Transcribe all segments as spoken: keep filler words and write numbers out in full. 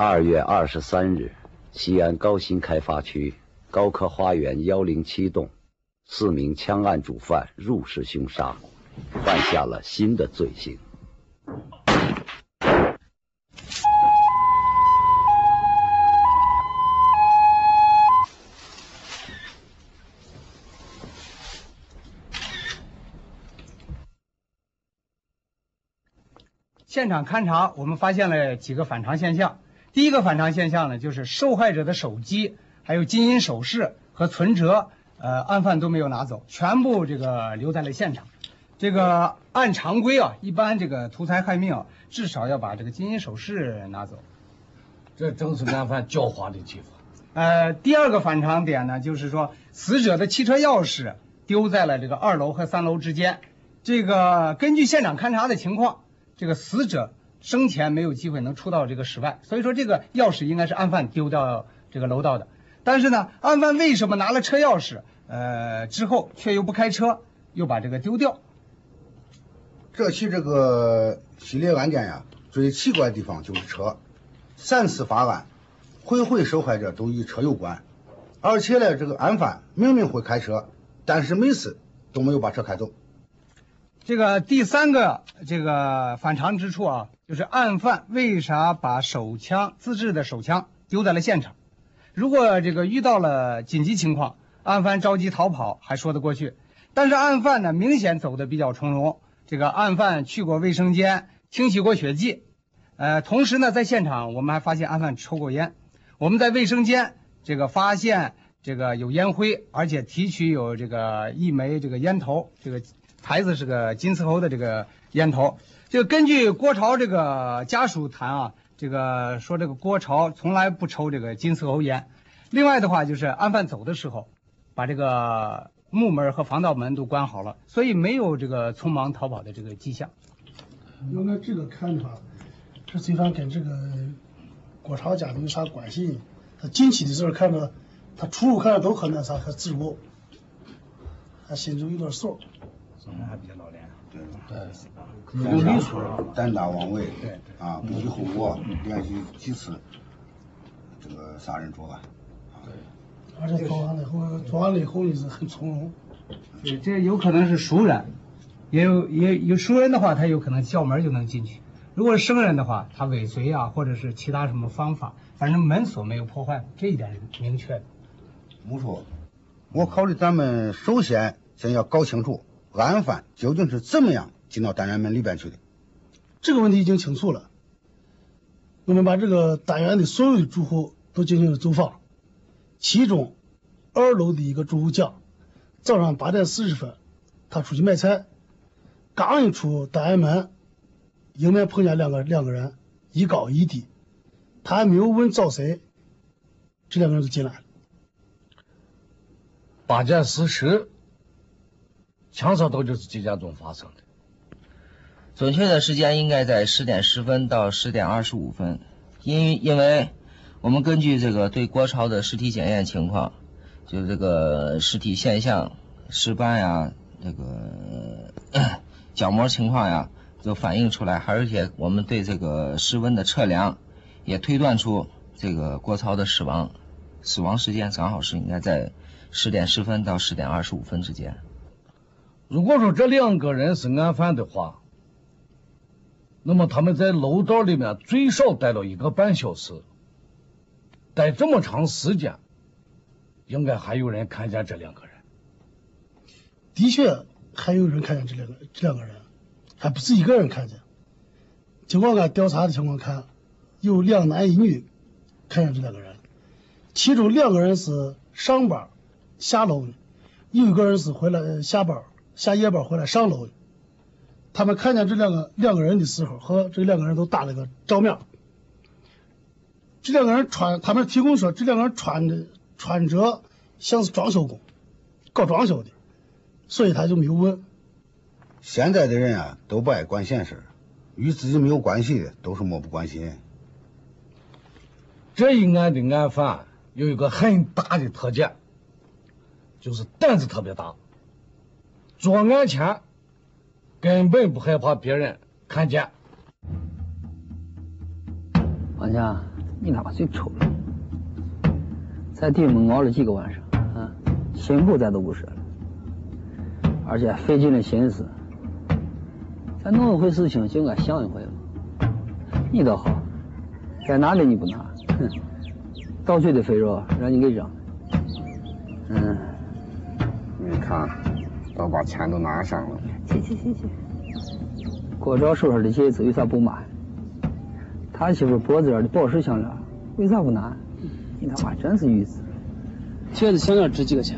二月二十三日，西安高新开发区高科花园幺零七栋，四名枪案主犯入室凶杀，犯下了新的罪行。 现场勘查，我们发现了几个反常现象。第一个反常现象呢，就是受害者的手机、还有金银首饰和存折，呃，案犯都没有拿走，全部这个留在了现场。这个按常规啊，一般这个图财害命啊，至少要把这个金银首饰拿走。 这正是案犯狡猾的技法。 呃，第二个反常点呢，就是说死者的汽车钥匙丢在了这个二楼和三楼之间。这个根据现场勘查的情况，这个死者生前没有机会能出到这个室外，所以说这个钥匙应该是案犯丢到这个楼道的。但是呢，案犯为什么拿了车钥匙，呃，之后却又不开车，又把这个丢掉？ 这起这个系列案件呀，最奇怪的地方就是车，三次发案，回回受害者都与车有关，而且呢，这个案犯明明会开车，但是每次都没有把车开走。 这个第三个这个反常之处啊，就是案犯为啥把手枪自制的手枪丢在了现场？如果这个遇到了紧急情况，案犯着急逃跑还说得过去，但是案犯呢明显走得比较从容。这个案犯去过卫生间，清洗过血迹，呃，同时呢，在现场我们还发现案犯抽过烟。我们在卫生间这个发现这个有烟灰，而且提取有这个一枚这个烟头，这个牌子是个金丝猴的这个烟头。这个根据郭朝这个家属谈啊，这个说这个郭朝从来不抽这个金丝猴烟。另外的话，就是案犯走的时候，把这个木门和防盗门都关好了，所以没有这个匆忙逃跑的这个迹象。 用了这个看的话，这罪犯跟这个郭朝家有啥关系？他进去的时候看着，他出入看着都很那啥，很自如，他心中有点数。 人还比较老练。 对对， 有礼数，胆大妄为，对啊，不计后果，连续几次这个杀人作案。 而且做完了以后，做完了以后也是很从容。 对，这有可能是熟人，也有也有熟人的话，他有可能叫门就能进去；如果是生人的话，他尾随啊，或者是其他什么方法，反正门锁没有破坏，这一点是明确的。 没错，我考虑咱们首先先要搞清楚案犯究竟是怎么样进到单元门里边去的。 这个问题已经清楚了，我们把这个单元的所有的住户都进行了走访。其中，二楼的一个住户讲，早上八点四十分，他出去买菜，刚一出单元门，迎面碰见两个两个人，一高一低，他还没有问找谁，这两个人就进来了。 八件四十，枪杀都就是几点钟发生的？ 准确的时间应该在十点十分到十点二十五分，因因为。我们根据这个对郭朝的尸体检验情况，就这个尸体现象、尸斑呀、这个角膜情况呀，就反映出来，而且我们对这个尸温的测量，也推断出这个郭朝的死亡死亡时间正好是应该在十点十分到十点二十五分之间。 如果说这两个人是案犯的话，那么他们在楼道里面最少待了一个半小时。待这么长时间，应该还有人看见这两个人。 的确，还有人看见这两个这两个人，还不是一个人看见。经过俺调查的情况看，有两男一女看见这两个人，其中两个人是上班下楼的，有一个人是回来下班下夜班回来上楼的。他们看见这两个两个人的时候，和这两个人都打了个照面。这两个人穿，他们提供说这两个人穿的穿着像是装修工，搞装修的，所以他就没有问。 现在的人啊，都不爱管闲事，与自己没有关系的都是漠不关心。 这一案的案犯有一个很大的特点，就是胆子特别大，作案前根本不害怕别人看见。 王强， 你他妈最丑了，在地上熬了几个晚上啊，心不咱都不舍了，而且费尽了心思。咱弄一回事情就应该想一回嘛。你倒好，该拿的你不拿，哼，到嘴的肥肉让你给扔了。嗯， 你看，都把钱都拿上了。 去去去去。郭昭手上的戒指为啥不买？他媳妇脖子上的宝石项链为啥不拿？你他妈真是愚子！ 戒指项链值几个钱？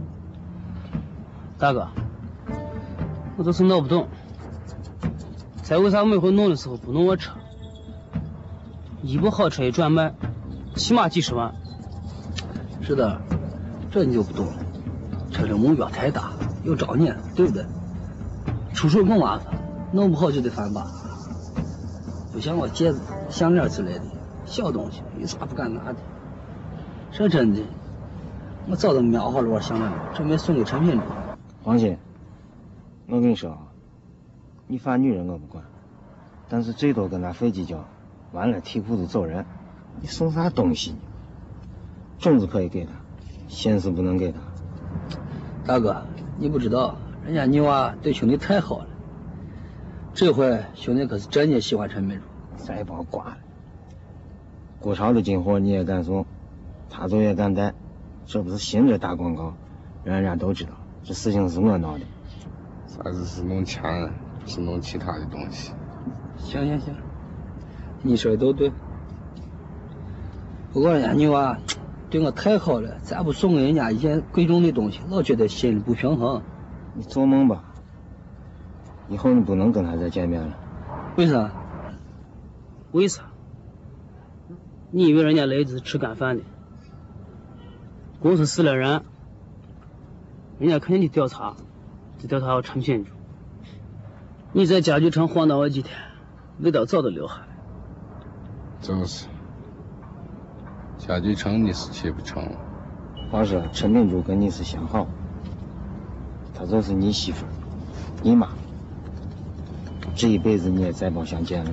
大哥，我就是闹不懂，在为啥每回弄的时候不弄我车？一部好车一转卖，起码几十万。 是的，这你就不懂了。车的目标太大，又招念，对不对？出手更麻烦，弄不好就得翻把。不像我戒指、项链之类的小东西，有啥不敢拿的？这真的，我早都瞄好了我项链，准备送给陈品主。 王姐，我跟你说啊，你犯女人我不管，但是最多跟他费计较，完了提裤子走人。你送啥东西呢？种子可以给他，心思不能给他。 大哥，你不知道，人家你娃对兄弟太好了。这回兄弟可是真的喜欢陈美珠。 再把我挂了。郭超的进货你也敢送，他走也敢带，这不是新着打广告，让人家都知道这事情是我闹的。 咱只是弄钱，不是弄其他的东西。 行行行，你说的都对。不过人家你娃对我太好了，咱不送给人家一件贵重的东西，老觉得心里不平衡。 你做梦吧！以后你不能跟他再见面了。 为啥？ 为啥？你以为人家雷子吃干饭的？公司死了人，人家肯定得调查，得调查我陈品主。你在家具城晃荡我几天，味道早都留下来。 就是，家具城你是去不成。 话说陈品主跟你是相好，她就是你媳妇，你妈。这一辈子你也再不相见了。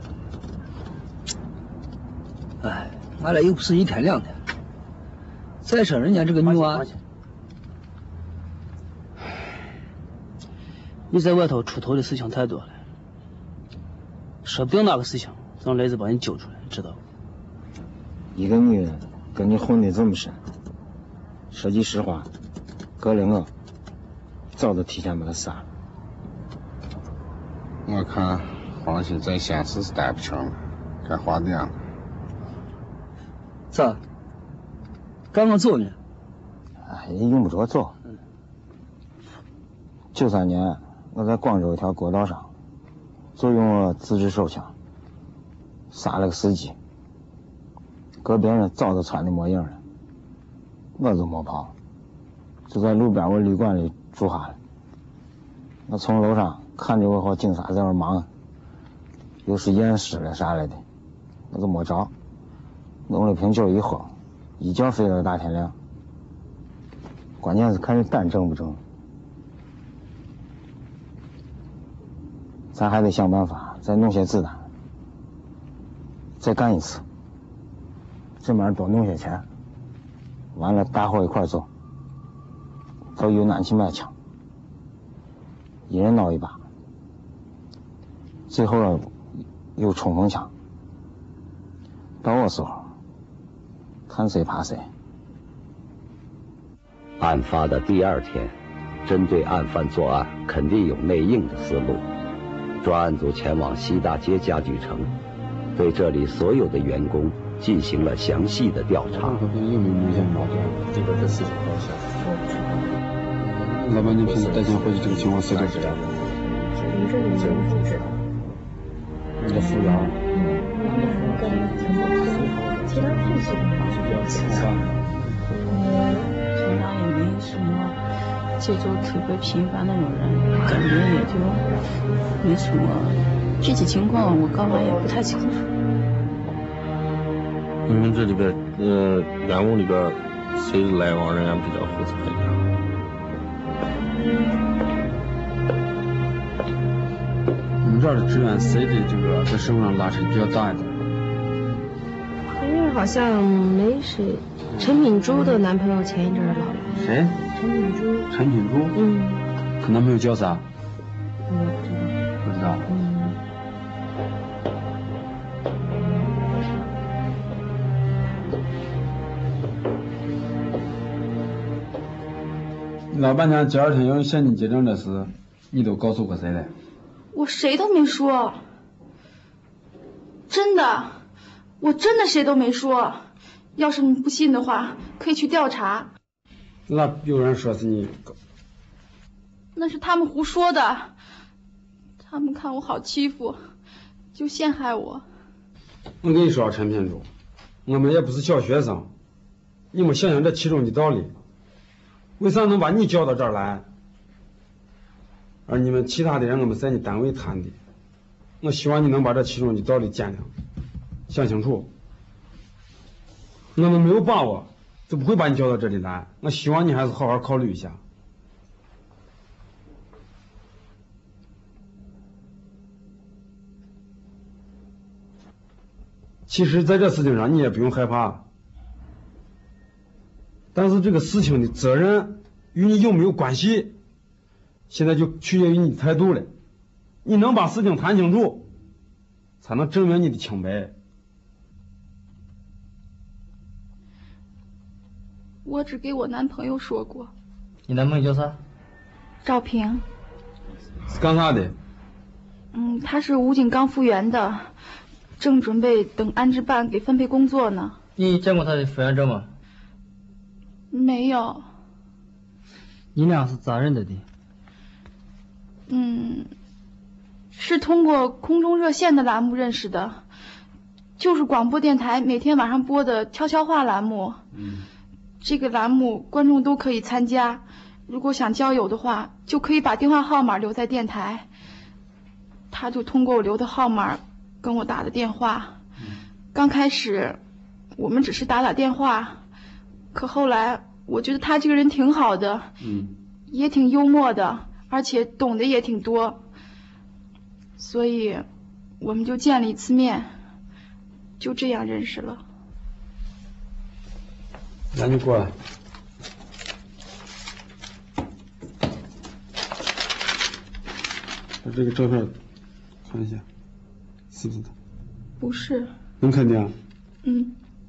哎，俺俩又不是一天两天。再说人家这个女娃， 你在外头出头的事情太多了，说不定哪个事情让雷子把你揪出来，你知道不？ 一个女人跟你混得这么深，说句实话，搁了我，早都提前把她杀了。 我看黄兴在县市是待不成了，该花店了。 咋？刚刚走呢？ 哎，也用不着走。九三年，我在广州一条国道上，就用了自制手枪杀了个司机，搁别人早都穿的没影了，我就没跑，就在路边我旅馆里住下了。我从楼上看着我和警察在那忙，又是验尸了啥来的，我就没着，弄了瓶酒一喝，一觉睡到大天亮。关键是看这胆正不正，咱还得想办法再弄些子弹，再干一次，这面多弄些钱，完了大伙一块走，到云南去买枪，一人闹一把，最后有冲锋枪，到我时候看谁怕谁。 案发的第二天，针对案犯作案肯定有内应的思路。专案组前往西大街家具城，对这里所有的员工进行了详细的调查。 和别人有没有明显矛盾？这边这事情好像。老板，你平时带钱回去这个情况谁都知道？ 你这里人不知道。 你的服务员。 嗯，我的服务跟挺好的，其他平时的话是比较慈善。我平常也没什么节奏特别频繁那种人，感觉也就没什么具体情况，我刚来也不太清楚。 你们这里边呃员工里边谁来往人员比较负责一点？ 我们这儿的职员谁的这个在社会上拉扯比较大一点？ 可以让好像没谁。陈品珠的男朋友前一阵儿老来。 谁？ 陈品珠。 陈品珠？ 嗯。 她男朋友叫啥？ 我不知道。 不知道。 嗯。 老板娘第二天要向你结账的事，你都告诉过谁了？ 我谁都没说，真的，我真的谁都没说。要是你不信的话，可以去调查。 那有人说是你， 那是他们胡说的，他们看我好欺负，就陷害我。 我跟你说，陈品珠，我们也不是小学生，你们想想这其中的道理。为啥能把你叫到这儿来？而你们其他的人，我们在你单位谈的。我希望你能把这其中的道理见谅，想清楚。我们没有把握，就不会把你叫到这里来。我希望你还是好好考虑一下。其实，在这事情上，你也不用害怕。但是这个事情的责任与你有没有关系，现在就取决于你的态度了。你能把事情谈清楚，才能证明你的清白。 我只给我男朋友说过。 你男朋友叫啥？ 赵平。 是干啥的？ 嗯，他是武警刚复员的，正准备等安置办给分配工作呢。 你见过他的复员证吗？ 没有。 你俩是咋认得的？ 嗯，是通过空中热线的栏目认识的，就是广播电台每天晚上播的悄悄话栏目。 嗯， 这个栏目观众都可以参加，如果想交友的话，就可以把电话号码留在电台。他就通过我留的号码跟我打的电话。刚开始我们只是打打电话，可后来我觉得他这个人挺好的， 嗯， 也挺幽默的，而且懂得也挺多，所以我们就见了一次面，就这样认识了。 那你过来。把这个照片看一下，是不是他？ 不是。 能肯定？ 嗯。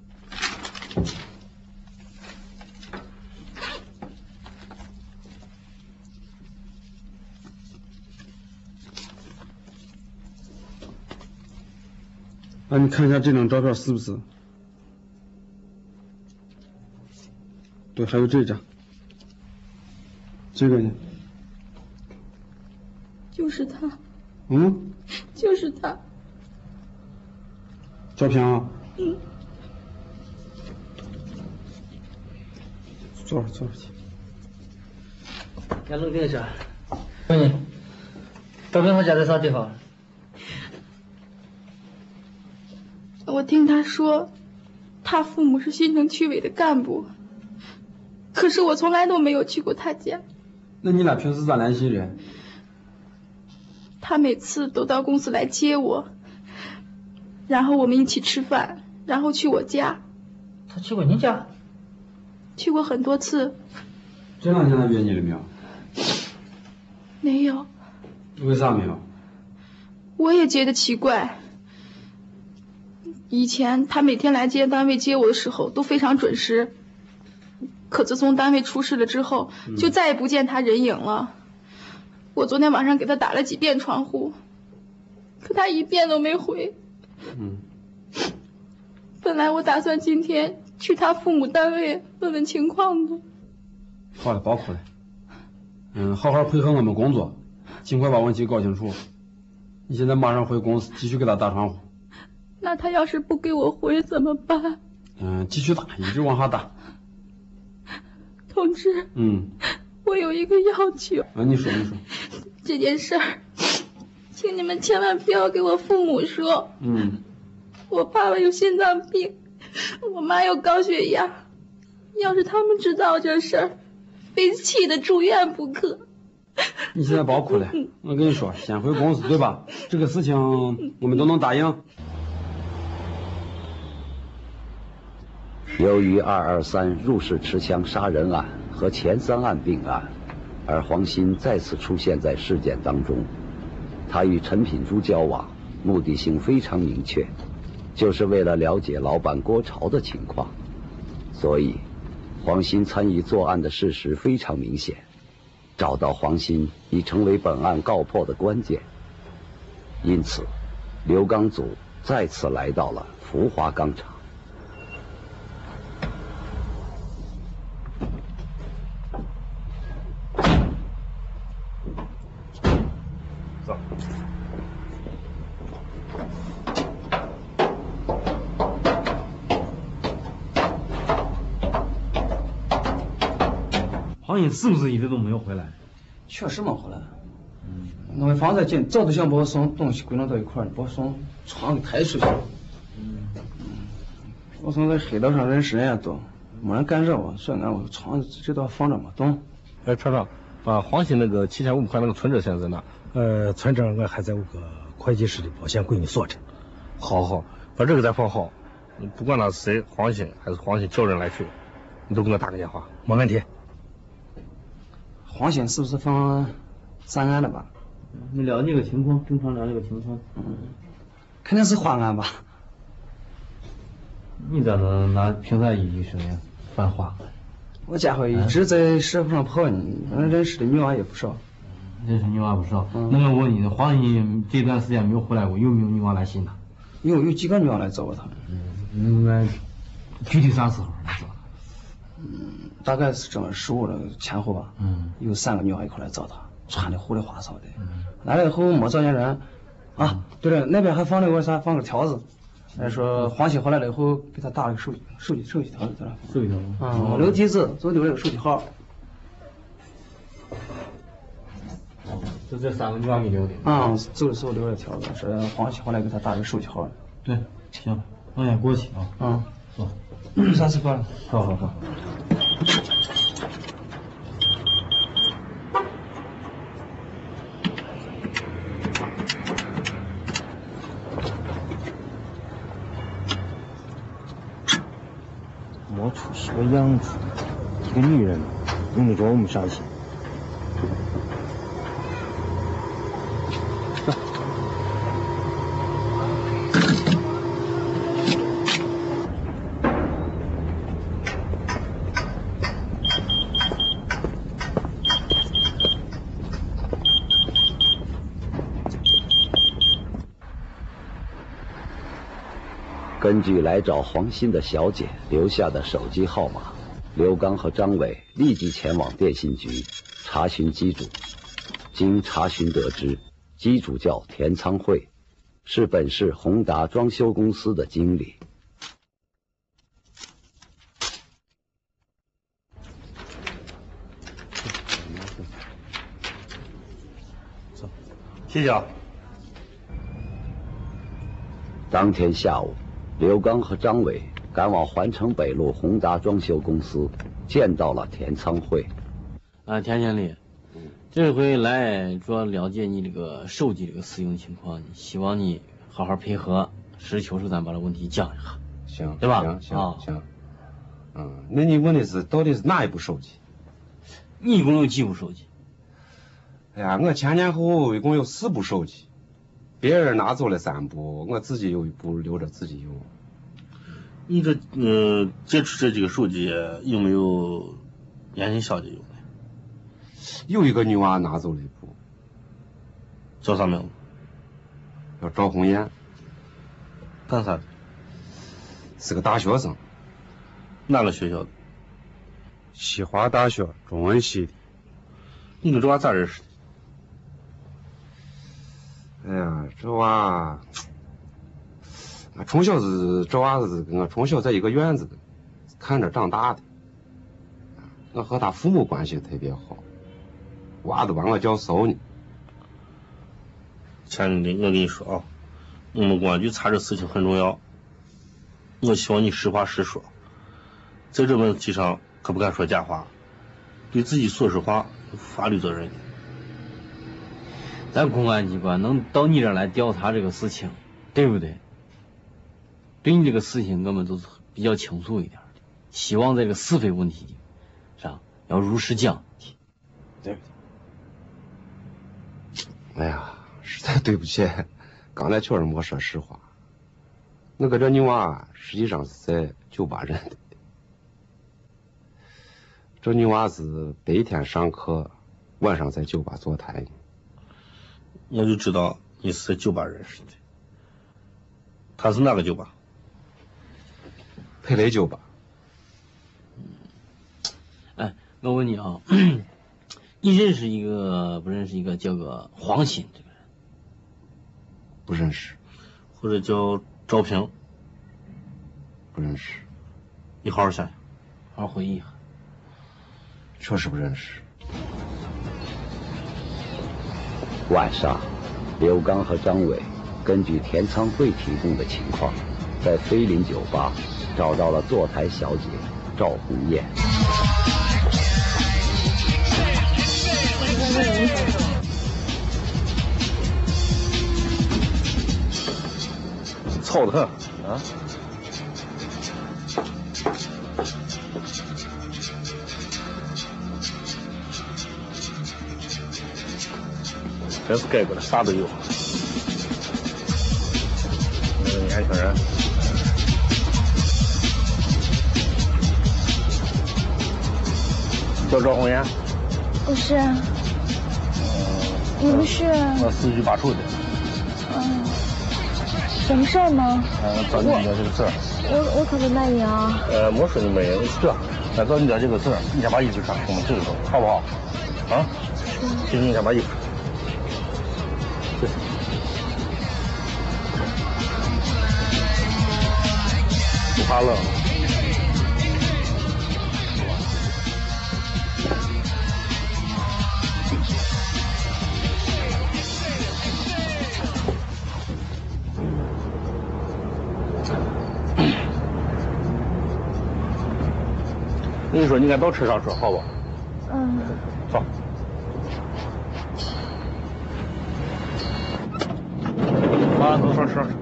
那你看一下这张照片是不是？对，还有这张，这个呢？ 就是他。 嗯？ 就是他。 赵平啊？ 嗯。 坐会儿，坐会儿去。 先冷静一下。问你，赵平他家在啥地方？ 我听他说，他父母是新城区委的干部，可是我从来都没有去过他家。 那你俩平时咋联系的？ 他每次都到公司来接我，然后我们一起吃饭，然后去我家。 他去过你家？ 去过很多次。 这两天他约你了没有？ 没有。 为啥没有？ 我也觉得奇怪。以前他每天来接单位接我的时候都非常准时，可自从单位出事了之后，就再也不见他人影了。我昨天晚上给他打了几遍窗户，可他一遍都没回。 嗯。 本来我打算今天去他父母单位问问情况的。 好了，别哭了。嗯，好好配合我们工作，尽快把问题搞清楚。你现在马上回公司继续给他打窗户。 那他要是不给我回怎么办？ 嗯，继续打，一直往下打。 同志。 嗯。 我有一个要求。 啊，你说，你说。 这件事儿，请你们千万不要给我父母说。 嗯。 我爸爸有心脏病，我妈有高血压，要是他们知道这事儿，非气得住院不可。 你现在别哭了，我跟你说，先回公司对吧？这个事情我们都能答应。 由于二二三入室持枪杀人案和前三案并案，而黄鑫再次出现在事件当中。他与陈品珠交往，目的性非常明确，就是为了了解老板郭朝的情况。所以，黄鑫参与作案的事实非常明显。找到黄鑫已成为本案告破的关键。因此，刘刚组再次来到了福华钢厂。 走。 黄鑫是不是一直都没有回来？ 确实没回来。嗯，那房子进，早都想把我送东西归拢到一块儿，把我送床给抬出去。嗯，我从这黑道上认识人也多，没人敢惹我，所以俺我床这道放着没动。 哎，厂长，把黄鑫那个七千五百块那个存折现在在哪？ 呃，存折我还在我个会计室的保险柜里锁着。 好好，把这个再放好。你不管他是谁，黄鑫还是黄鑫叫人来取，你都给我打个电话。 没问题。 黄鑫是不是放三案了吧？ 你了解个情况，正常了解个情况。 嗯，肯定是花案吧？ 你咋能拿凭啥依据说犯花？ 我家伙一直在社会上跑呢，反正认识的女娃也不少。 认识女娃不少。嗯、那我问你，黄鑫这段时间没有回来过，有没有女娃来信呢？ 有，有几个女娃来找过他。 嗯，那具体啥时候来找他？ 嗯，大概是正月十五的前后吧。嗯，有三个女娃一块来找他，穿的胡里花哨的。嗯，来了以后没找见人。啊，对了，那边还放了个啥？放个条子。还说黄鑫回来了以后，给他打了个手机手机手机条子在那。 手机条子。 嗯，没留地址，就留了个手机号。 哦，就这三个女娃没留的。 嗯，走的时候留了条子，说黄鑫回来给他打了个手机号。 对，行，我先过去啊。 嗯， 走。 下次过来。 好好好。 没出息个样子，一个女人用得着我们伤心？ 根据来找黄鑫的小姐留下的手机号码，刘刚和张伟立即前往电信局查询机主。经查询得知，机主叫田仓惠，是本市宏达装修公司的经理。 走，谢谢啊。 当天下午，刘刚和张伟赶往环城北路宏达装修公司，见到了田仓惠。 啊，田经理，这回来主要了解你这个手机这个使用情况，希望你好好配合，实事求是咱把这问题讲一下。 行， 对吧？ 行行、 啊、 行。嗯，那你问的是到底是哪一部手机？ 你一共有几部手机？ 哎呀，我前前后后一共有四部手机。别人拿走了三部，我自己有一部留着自己用。 你这呃接触这几个手机有没有年轻小姐用的？ 有一个女娃拿走了一部， 叫啥名字？ 叫赵红艳。 干啥的？ 是个大学生。 哪个学校的？ 西华大学中文系的。 你跟这娃咋认识的？ 哎呀，这娃，我从小是这娃子跟我从小在一个院子看着长大的，我和他父母关系特别好，娃都把我叫嫂呢。 前经理，我跟你说啊，我们公安局查这事情很重要，我希望你实话实说，在这问题上可不敢说假话，对自己说实话有法律责任。 咱公安机关能到你这儿来调查这个事情，对不对？对你这个事情我们都是比较清楚一点的。 希望在这个是非问题上要如实讲，对不对？哎呀，实在对不起，刚才确实没说实话。我搁这女娃实际上是在酒吧认的。这女娃是白天上课，晚上在酒吧坐台呢。 我就知道你是在酒吧认识的。他是哪个酒吧？ 佩雷酒吧。 哎，我问你啊，你认识一个不认识一个叫个黄鑫这个人？ 不认识。 或者叫赵平？ 不认识。 你好好想想， 好好回忆一下。 确实不认识。 晚上，刘刚和张伟根据田仓会提供的情况，在菲林酒吧找到了坐台小姐赵红艳。 臭得很啊！真是该过的啥都有。那个年轻人，叫赵红艳。 不是。嗯。你们是？ 我四局八处的。 嗯。什么事儿吗？ 嗯，找你聊这个事儿。 我我可不瞒你啊。 呃，没说你没有，是这，咱找你聊这个事儿，你先把衣服穿，我们走一走，好不好？啊？其实你先把衣服穿。对。不怕冷。我跟你说，你赶到车上说，好不好？ 嗯。 走。啊，走上车上车。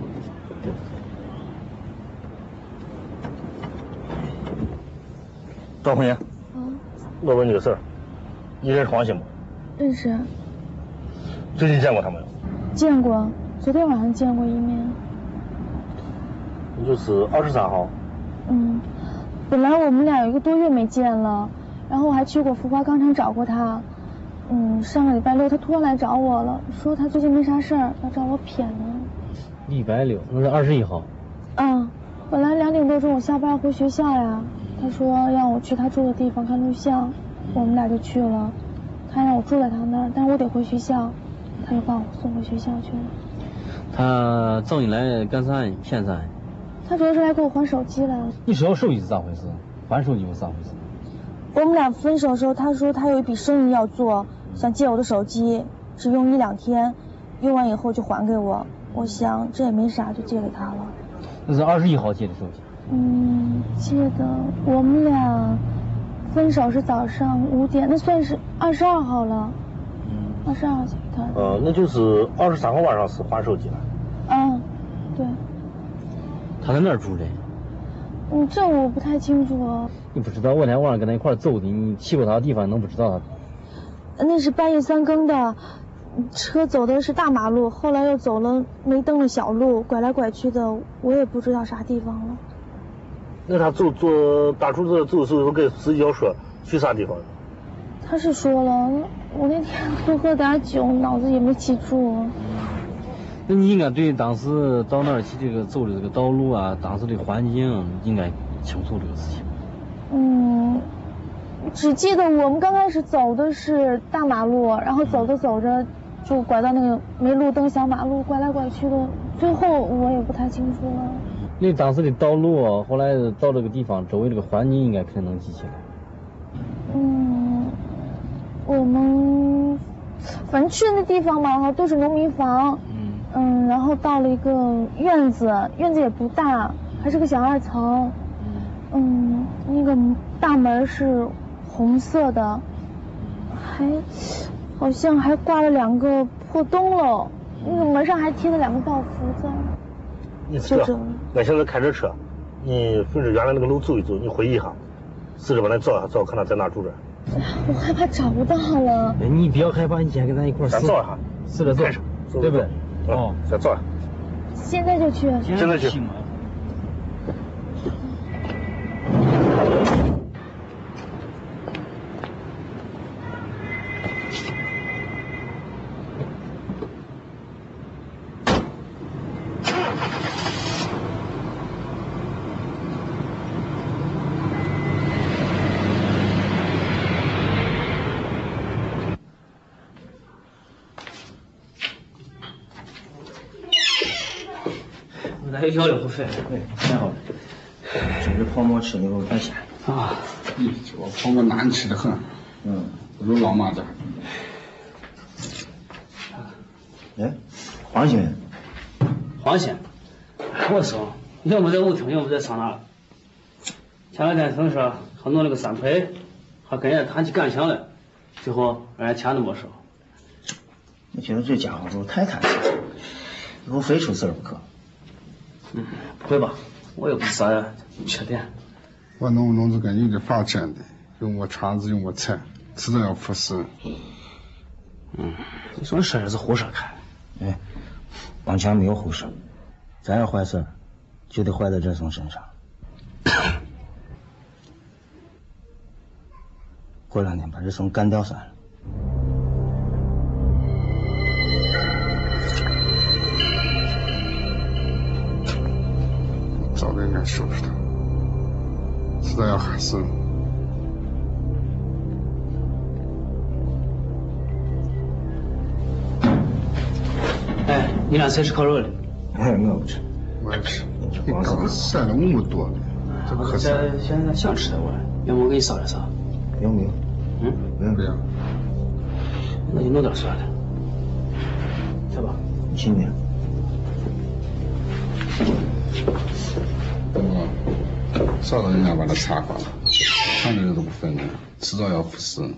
赵红艳。 嗯。 我问你个事儿，你认识黄鑫不？ 认识。 最近见过他没有？ 见过，昨天晚上见过一面。 你就是二十三号。 嗯。本来我们俩有一个多月没见了，然后我还去过福华钢厂找过他。嗯，上个礼拜六他突然来找我了，说他最近没啥事儿，要找我谝呢。 礼拜六，那是二十一号。 嗯，本来两点多钟我下班回学校呀，他说让我去他住的地方看录像，我们俩就去了。他让我住在他那儿，但是我得回学校，他就把我送回学校去了。 他找你来干啥呀？骗啥呀？ 他主要是来给我还手机来了。 你收手机是咋回事？还手机是咋回事？ 我们俩分手的时候，他说他有一笔生意要做，想借我的手机，只用一两天，用完以后就还给我。我想这也没啥，就借给他了。 那是二十一号借的手机。 嗯，借的。我们俩分手是早上五点，那算是二十二号了。嗯，二十二号借给他。 呃，那就是二十三号晚上是还手机了。 嗯，对。 他在哪儿住的？ 嗯，这我不太清楚啊。 你不知道，我那天晚上跟他一块走的，你去过他的地方，能不知道他？那是半夜三更的，车走的是大马路，后来又走了没灯的小路，拐来拐去的，我也不知道啥地方了。 那他走走大出子走的时候给司机要说去啥地方？ 他是说了，我那天多喝点酒，脑子也没记住。 那你应该对当时到那儿去这个走的这个道路啊，当时的环境应该清楚这个事情。 嗯，只记得我们刚开始走的是大马路，然后走着走着就拐到那个没路灯小马路，拐来拐去的，最后我也不太清楚了。 那当时的道路，后来到这个地方，周围这个环境应该肯定能记起来。 嗯，我们反正去的那地方嘛，都是农民房。嗯。嗯，然后到了一个院子，院子也不大，还是个小二层。嗯，那个大门是红色的，还好像还挂了两个破灯笼，那个门上还贴了两个报福字。 你这，我现在开着车， 你顺着原来那个楼走一走，你回忆一下，试着把那照一下照，看他在哪住着。 我害怕找不到了。 哎，你不要害怕，你先跟咱一块儿咱照一下， 试着照，对不对？ 哦，再照一下。 现在就去。 现在去。 来一条两不费， 对，太好了。这个泡馍吃的够太鲜啊！咦，这个泡馍难吃的很。嗯，不如老妈这儿。 哎，黄鑫， 黄鑫，我说，要么在舞厅，要么在桑拿。前两天听说他弄了个三陪，还跟人家谈起感情来，最后人家钱都没收。 我觉得这家伙都太贪心了，以后非出事儿不可。 嗯，不会吧？我又不是啥呀，缺点。 我弄不弄这个有点法真的，用我肠子用我菜，迟早要出事。 嗯，你说事儿是胡说开。 哎，王强没有后事，咱要坏事，就得坏在这松身上。过两天把这松干掉算了。 早就应该收拾他，迟早要害死。 哎，你俩谁吃烤肉的？ 哎，我不吃。 我也吃。你刚刚晒了那么多的，这不可现在现在想吃的我，要么我给你烧点啥？ 不用不用。 嗯， 不用不用。 那就弄点算了。走吧。 轻点。 我烧到人家把它擦光了，看着都不分的，迟早要腐蚀。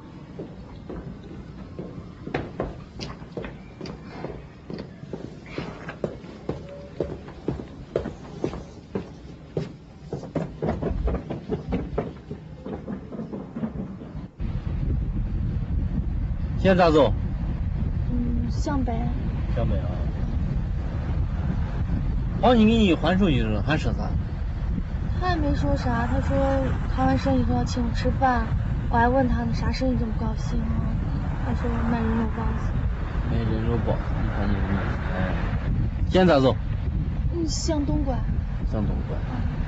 现在咋走？ 嗯，向北。 向北啊。黄鑫给你还手机了，还说啥？ 他也没说啥，他说谈完生意后要请我吃饭，我还问他呢，啥生意这么高兴啊？他说卖人肉包子。 卖人肉包子，你看你这么，哎，现在咋走？ 嗯，向东拐。 向东拐。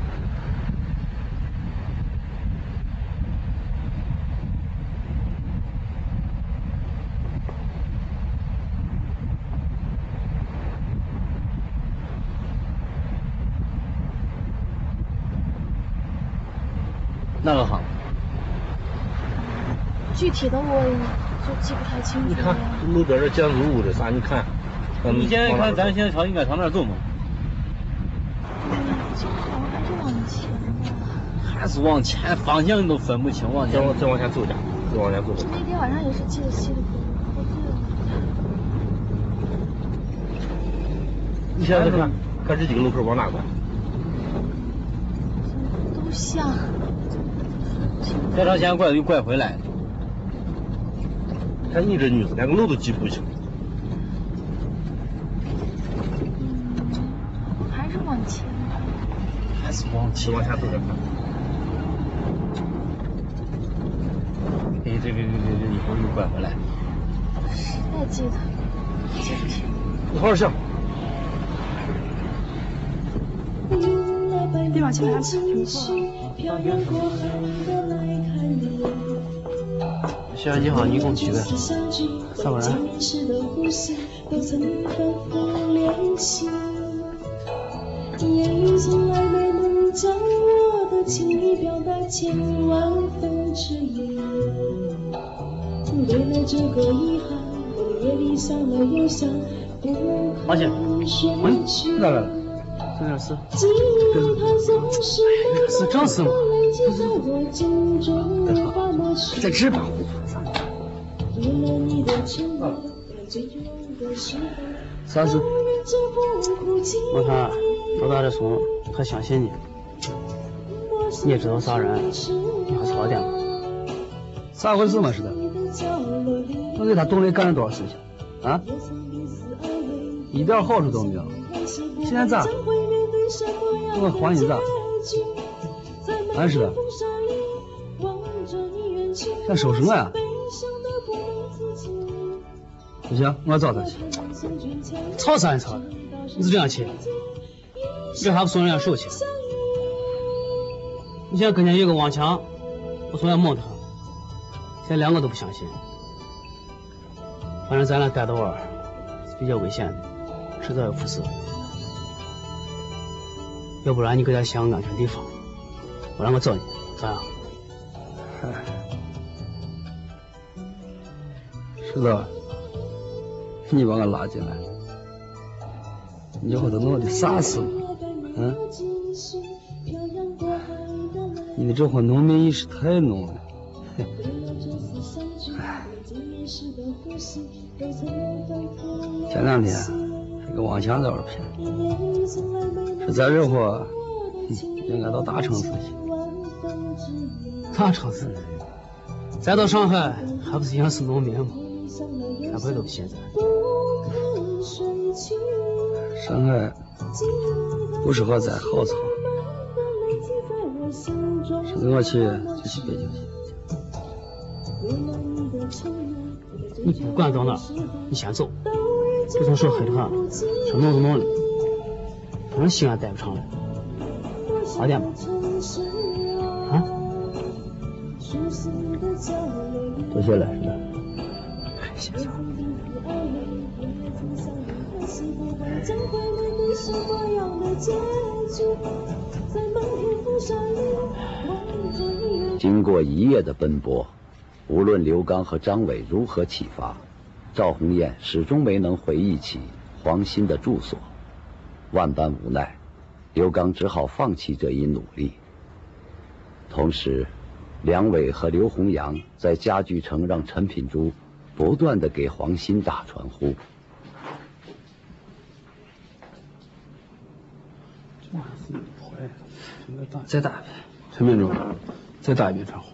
哪个行？ 具体的我就记不太清楚了。 你看路边这建筑物这啥？你看，你现在看咱现在朝应该朝那儿走吗？ 这好像还是往前吧。 还是往前，方向你都分不清，往前。 再往再往前走点，再往前走点。 那天晚上也是记得稀里糊涂，喝醉了。 你现在看看这几个路口往哪拐？ 都像。 再朝前拐就拐回来。 看你这女子连个路都记不清。 嗯，还是往前。 还是往前， 往前走点看。 哎，这个这个这一会儿又拐回来。 实在记得记不清。 你好好想。 别往前拿起苹果。 现在你好，你一共几个？三个人。 言语从来没能将我的情意表达千万分之一。为了这个遗憾，我夜里想了又想，不花姐， 回去。 来来来，这点事。 是正事吗？ 在吃吧。啥事？ 我看老大这松，他相信你， 你也知道啥人，你还吵点吗？ 咋回事嘛？是的，我给他董磊干了多少事情啊？一点好处都没有。现在咋？我还你咋？俺是的，想收拾我呀？不行，我要找他去。 吵啥你吵？你就这样去？为啥不送人家手去？你现在跟前有个王强，我说要蒙他，现在两个都不相信。反正咱俩待到这儿是比较危险的，迟早要出事。要不然你给他想个安全地方，我让我找你，咋样？ 是的，你把我拉进来，你要都弄我的啥事了？嗯？你的这伙农民意识太浓了。前两天这个王强在这骗，说咱这货应该到大城市去。 大城市？再到上海还不是一样是农民吗？咱回都不现在。 上海不适合栽好草，上次我去就去北京去。 你不管到哪儿，你先走，就从手黑着他，说弄着弄的，反正西安待不长了，早点吧。啊？ 多谢了，是吧？ 谢谢。 经过一夜的奔波，无论刘刚和张伟如何启发，赵红艳始终没能回忆起黄鑫的住所。万般无奈，刘刚只好放弃这一努力。同时，梁伟和刘洪阳在家具城让陈品珠不断地给黄鑫打传呼。 再打一遍， 陈品珠，再打一遍传呼。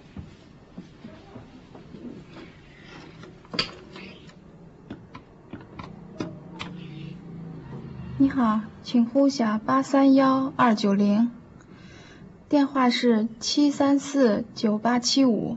你好，请呼下八三幺二九零，电话是七三四九八七五。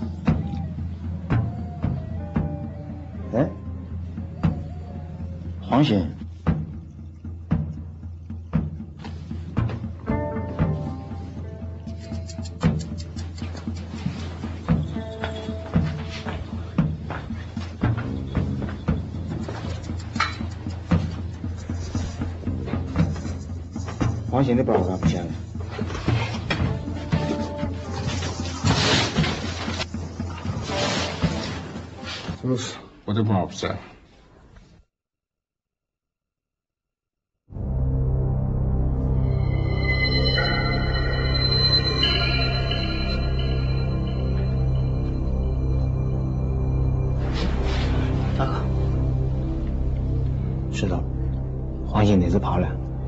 黄放心。放心的包干不见了。 就是我的包不见了。 大哥，知道了，黄鑫那次跑了。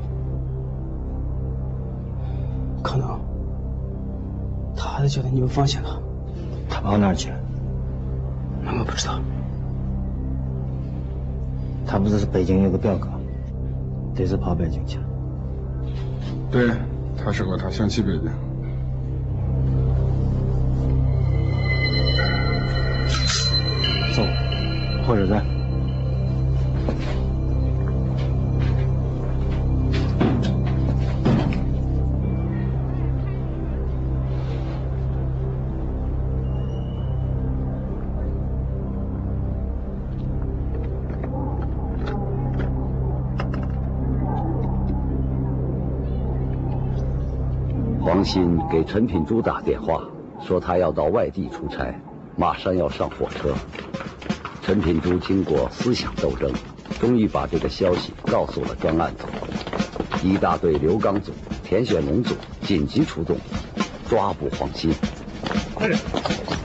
可能，他还是觉得你们放弃他。 他跑哪儿去了？ 那我不知道。 他不是北京有个表哥，这次跑北京去了。 对，他说过他想去北京。 走，火车站。 黄鑫给陈品珠打电话，说他要到外地出差，马上要上火车。陈品珠经过思想斗争，终于把这个消息告诉了专案组。一大队刘刚组、田选龙组紧急出动，抓捕黄鑫。 快点！